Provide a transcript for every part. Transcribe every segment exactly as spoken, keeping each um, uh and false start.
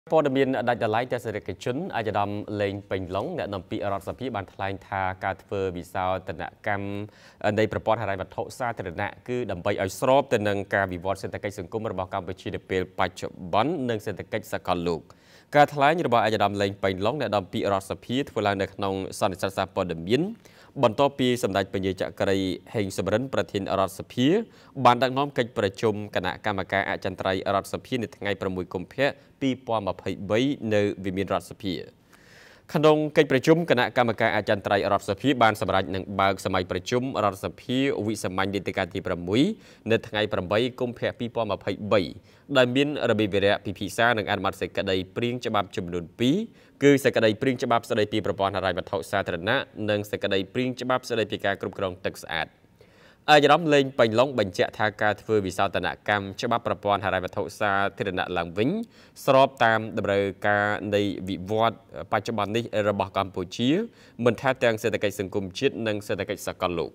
ព័ត៌មានដាច់ដラយតែសេរីជនអាយដាមលេងពេញឡុងអ្នកនាំពាក្យរដ្ឋសភាបានថ្លែងថាការធ្វើវិសោធនកម្មនៃប្រព័ន្ធហិរញ្ញវត្ថុសាធារណៈគឺដើម្បីឲ្យស្របទៅនឹងការវិវត្តសេដ្ឋកិច្ចសង្គមរបស់កម្ពុជានៅពេលបច្ចុប្បន្ននិងសេដ្ឋកិច្ចសកលលោកការថ្លែងរបស់អាយដាមលេងពេញឡុងអ្នកនាំពាក្យរដ្ឋសភាធ្វើឡើងនៅក្នុងសន្និសីទសារព័ត៌មានបន្ទាប់ពីសម្ដេចពញាចក្រីហេងសំរិនប្រធានរដ្ឋសភាបានដឹកនាំកិច្ចប្រជុំគណៈកម្មការអចិន្ត្រៃយ៍រដ្ឋសភានៅថ្ងៃប្រាំមួយកុម្ភៈពីរពាន់ម្ភៃបីនៅវិមានរដ្ឋសភាក្នុងកិច្ចប្រជុំគណៈកម្មការអចិន្ត្រៃយ៍រដ្ឋសភាបានសម្រេចនឹងបើកសម័យប្រជុំរដ្ឋសភាវិសាមញ្ញនីតិកាលទីប្រាំមួយនៅថ្ងៃប្រាំបីកុម្ភៈពីរពាន់ម្ភៃបីដែលមានរបៀបវេរៈពិភាក្សានិងអនុម័តសេចក្តីព្រៀងច្បាប់ចំនួនពីរគឺសេចក្តីព្រៀងច្បាប់ស្តីពីប្រព័ន្ធហិរញ្ញវត្ថុសាធារណៈនិងសេចក្តីព្រៀងច្បាប់ស្តីពីការគ្រប់គ្រងទឹកស្អាតអាយដាមលេងពេញឡុងបញ្ជាក់ថាការធ្វើវិសោធនកម្មច្បាប់ប្រព័ន្ធហិរញ្ញវត្ថុសាធារណៈឡើងវិញស្របតាមតម្រូវការនៃវិវត្តបច្ចុប្បន្ននេះរបស់កម្ពុជាមិនថាទាំងសេដ្ឋកិច្ចសង្គមជាតិនិងសេដ្ឋកិច្ចសកលលោក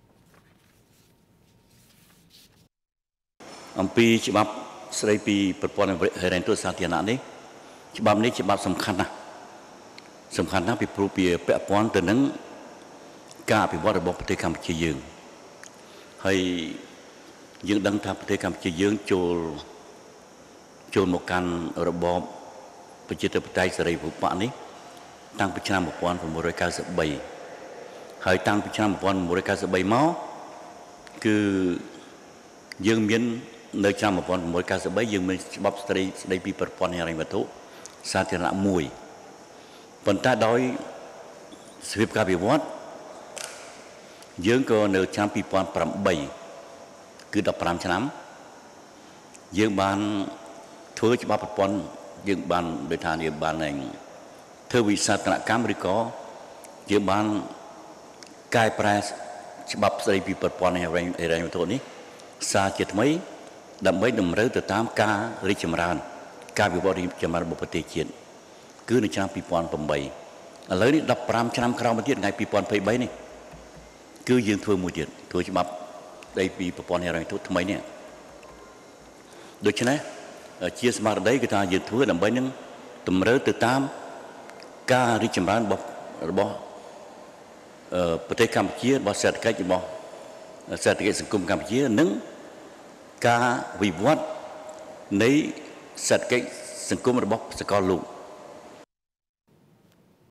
អំពីច្បាប់ស្តីពីប្រព័ន្ធហិរញ្ញវត្ថុសាធារណៈនេះច្បាប់នេះច្បាប់សំខាន់ណាស់សំខាន់ណាស់ពីព្រោះវាពាក់ព័ន្ធទៅនឹងការអភិវឌ្ឍរបស់ប្រទេសកម្ពុជាយើងហើយយើងដឹងថាប្រទេសកម្ពុជាយើងចូលចូលមកកាន់របបប្រជាធិបតេយ្យសេរីភូប៉ានេះតាំងពីឆ្នាំmột nghìn chín trăm chín mươi baហើយតាំងពីឆ្នាំmột nghìn chín trăm chín mươi baមកគឺយើងមាននៅឆ្នាំmột nghìn chín trăm chín mươi baយើងមានច្បាប់ស្តីស្តីពីប្រព័ន្ធហិរញ្ញវត្ថុសាធារណៈមួយប៉ុន្តែដោយសភាពការវិវត្តយើងក៏នៅឆ្នាំពីរពាន់ប្រាំបីគឺដប់ប្រាំឆ្នាំយើងបានធ្វើច្បាប់ប្រព័ន្ធយើងបានដូចថាយើងបានធ្វើវិសោធនកម្មឬក៏យើងបានកែប្រែច្បាប់ស្តីពីប្រព័ន្ធហិរញ្ញវត្ថុនេះសារជាថ្មីដើម្បីតម្រូវទៅតាមការរីកចម្រើនការវិវត្តរីកចម្រើនរបស់ប្រទេសជាតិគឺនៅឆ្នាំពីរពាន់ប្រាំបីឥឡូវនេះដប់ប្រាំឆ្នាំក្រោយមកទៀតថ្ងៃពីរពាន់ยี่สิบបីនេះគឺយើងធ្វើមួយទៀតធ្វើច្បាប់ស្តីពីប្រព័ន្ធហិរញ្ញវត្ថុថ្មីនេះដូច្នេះជាស្មារតីគឺថាយើងធ្វើដើម្បីនឹងតម្រូវទៅតាមការរីកចម្រើនរបស់របស់ប្រទេសកម្ពុជារបស់សេដ្ឋកិច្ចរបស់សេដ្ឋកិច្ចសង្គមកម្ពុជានិងការវិវត្តនៃសេដ្ឋកិច្ចសង្គមរបស់សកលលោក